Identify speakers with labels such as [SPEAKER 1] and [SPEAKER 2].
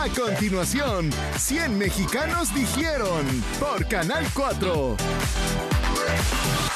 [SPEAKER 1] A continuación, 100 mexicanos dijeron por Canal 4.